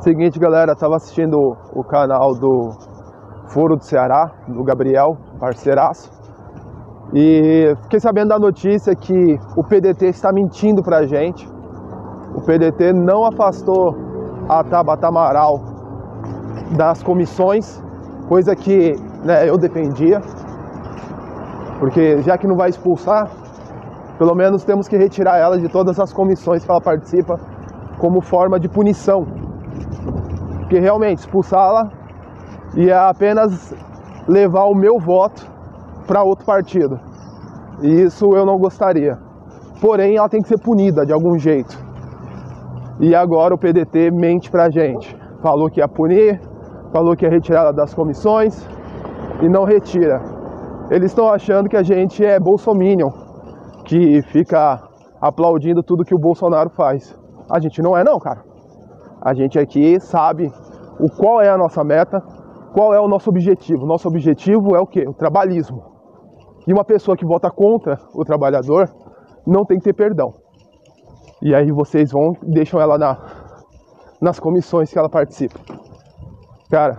Seguinte, galera, tava assistindo o canal do Foro do Ceará, do Gabriel, parceiraço, e fiquei sabendo da notícia que o PDT está mentindo pra gente. O PDT não afastou a Tabata Amaral das comissões, coisa que, né, eu defendia, porque já que não vai expulsar, pelo menos temos que retirar ela de todas as comissões que ela participa como forma de punição. Porque realmente expulsá-la ia apenas levar o meu voto para outro partido. E isso eu não gostaria. Porém, ela tem que ser punida de algum jeito. E agora o PDT mente pra gente. Falou que ia punir, falou que ia retirar ela das comissões e não retira. Eles estão achando que a gente é bolsominion, que fica aplaudindo tudo que o Bolsonaro faz. A gente não é não, cara. A gente aqui sabe qual é a nossa meta, qual é o nosso objetivo. Nosso objetivo é o quê? O trabalhismo. E uma pessoa que vota contra o trabalhador não tem que ter perdão. E aí vocês vão e deixam ela nas comissões que ela participa. Cara,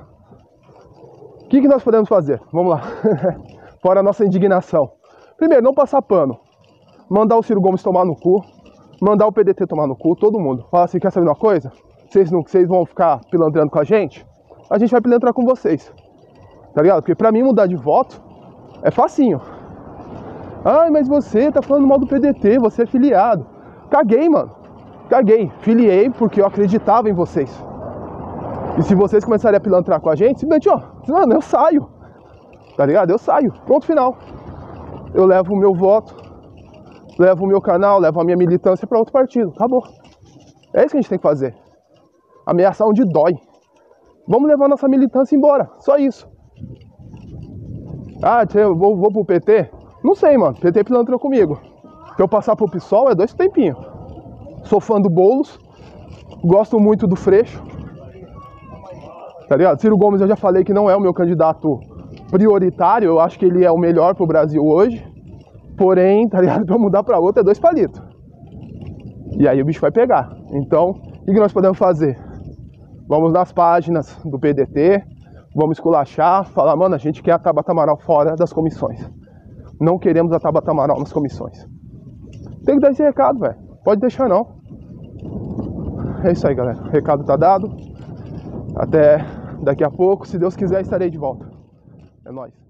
o que nós podemos fazer? Vamos lá. Fora a nossa indignação. Primeiro, não passar pano. Mandar o Ciro Gomes tomar no cu. Mandar o PDT tomar no cu, todo mundo. Fala assim, quer saber uma coisa? Vocês vão ficar pilantrando com a gente vai pilantrar com vocês. Tá ligado? Porque pra mim mudar de voto é facinho. Ai, mas você tá falando mal do PDT, você é filiado. Caguei, mano. Caguei. Filiei porque eu acreditava em vocês. E se vocês começarem a pilantrar com a gente, simplesmente, ó, mano, eu saio. Tá ligado? Eu saio. Ponto final. Eu levo o meu voto, levo o meu canal, levo a minha militância para outro partido. Acabou. É isso que a gente tem que fazer. Ameaçar onde dói. Vamos levar nossa militância embora. Só isso. Ah, eu vou pro PT? Não sei, mano. PT pilantrou comigo. Se eu passar pro PSOL é 2 tempinhos. Sou fã do Boulos. Gosto muito do Freixo. Tá ligado? Ciro Gomes eu já falei que não é o meu candidato prioritário. Eu acho que ele é o melhor pro Brasil hoje. Porém, tá ligado? Pra mudar pra outro é 2 palitos. E aí o bicho vai pegar. Então, o que nós podemos fazer? Vamos nas páginas do PDT, vamos esculachar, falar, mano, a gente quer a Tabata Amaral fora das comissões. Não queremos a Tabata Amaral nas comissões. Tem que dar esse recado, velho. Pode deixar não. É isso aí, galera. O recado tá dado. Até daqui a pouco. Se Deus quiser, estarei de volta. É nóis.